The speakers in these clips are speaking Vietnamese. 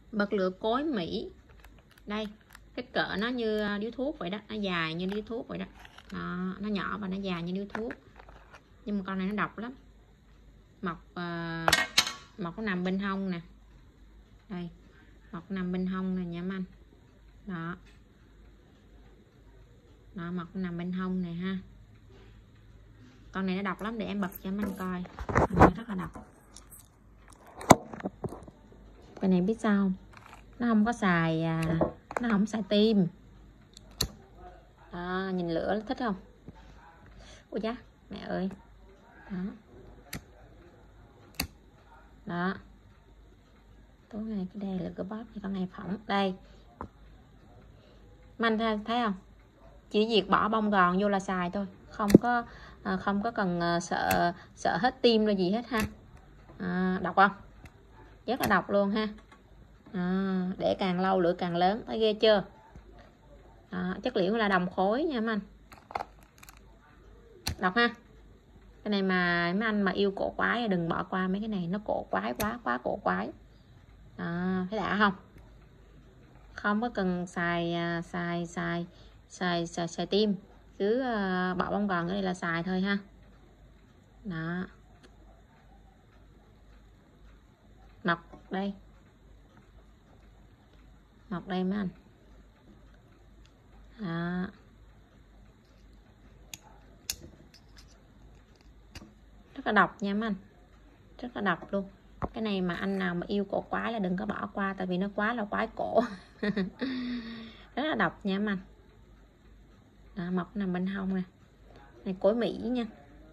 Bật lửa cối Mỹ. Đây, kích cỡ nó như điếu thuốc vậy đó, nó dài như điếu thuốc vậy đó. Đó, nó nhỏ và nó dài như điếu thuốc. Nhưng mà con này nó độc lắm. Mọc mọc nó nằm bên hông nè. Đây, mọc nằm bên hông nè nha anh. Đó. Đó, mọc nằm bên hông này ha. Con này nó độc lắm, để em bật cho anh coi. Nó rất là độc. Cái này biết sao không? Nó không có xài nó không xài tim. Đó, nhìn lửa thích không? Ôi cha, mẹ ơi. Đó. Đó. Tối ngày cái đây là cái bóp thì con này phỏng. Đây. Anh thấy không? Chỉ việc bỏ bông gòn vô là xài thôi, không có cần sợ hết tim rồi gì hết ha. Độc không? Rất là độc luôn ha. Để càng lâu lửa càng lớn, thấy ghê chưa? Chất liệu là đồng khối nha mấy anh. Độc ha. Cái này mà mấy anh mà yêu cổ quái đừng bỏ qua mấy cái này, nó cổ quái quá cổ quái. Thấy đã không? Không có cần xài tim, cứ bỏ bông gòn ở đây là xài thôi ha. Đó. Mọc đây mấy anh. Đó. Rất là độc nha mấy anh, rất là độc luôn. Cái này mà anh nào mà yêu cổ quái là đừng có bỏ qua, tại vì nó quá là quái cổ. Rất là độc nha mấy anh. Đó, mọc nằm bên hông nè. Này cối Mỹ nha.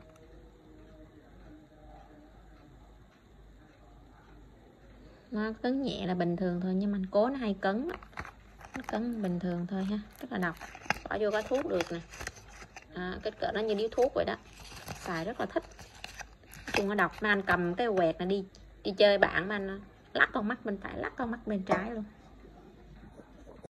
Nó cứng nhẹ là bình thường thôi, nhưng mà cố nó hay cứng. Nó cứng bình thường thôi ha. Rất là độc. Bỏ vô có thuốc được nè. Kích cỡ nó như điếu thuốc vậy đó. Xài rất là thích. Chung nó độc. Nó anh cầm cái quẹt này đi chơi bạn mà anh lắc con mắt bên phải, lắc con mắt bên trái luôn.